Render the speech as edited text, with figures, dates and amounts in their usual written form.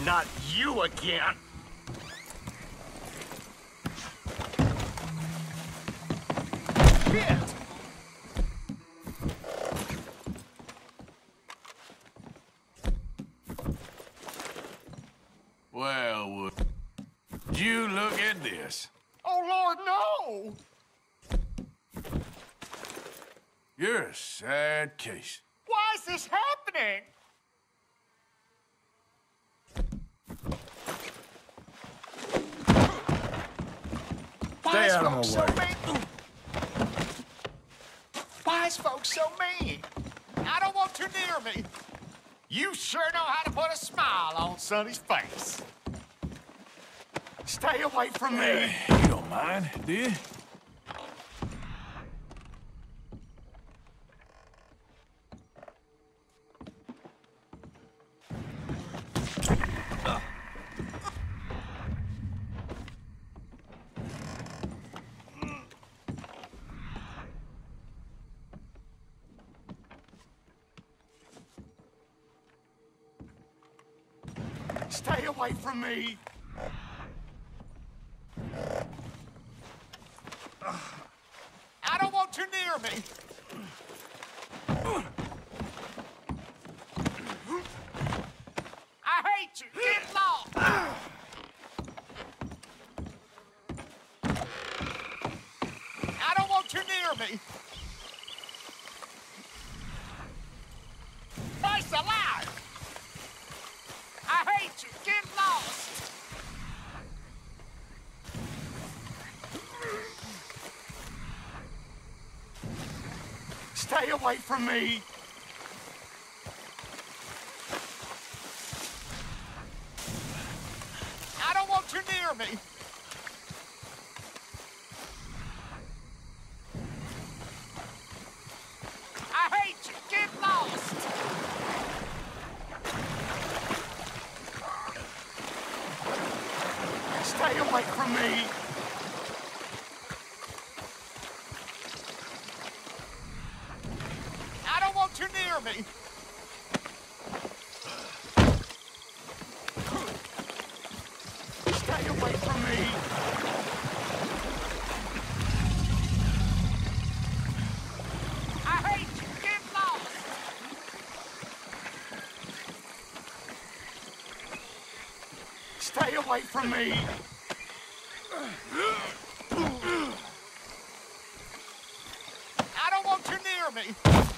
Not you again! Shit! Well, would you look at this? Oh, Lord, no! You're a sad case. Why is this happening? Stay out of my way. Why is folks so mean? I don't want you near me. You sure know how to put a smile on Sonny's face. Stay away from me. You don't mind, do you? Stay away from me. I don't want you near me. I hate you. Get lost. I don't want you near me. Christ alive. I hate you. Get lost. Stay away from me. I don't want you near me. I hate you. Get lost. Stay away from me. I don't want you near me. Stay away from me. I hate you. Get lost. Stay away from me. I don't want you near me.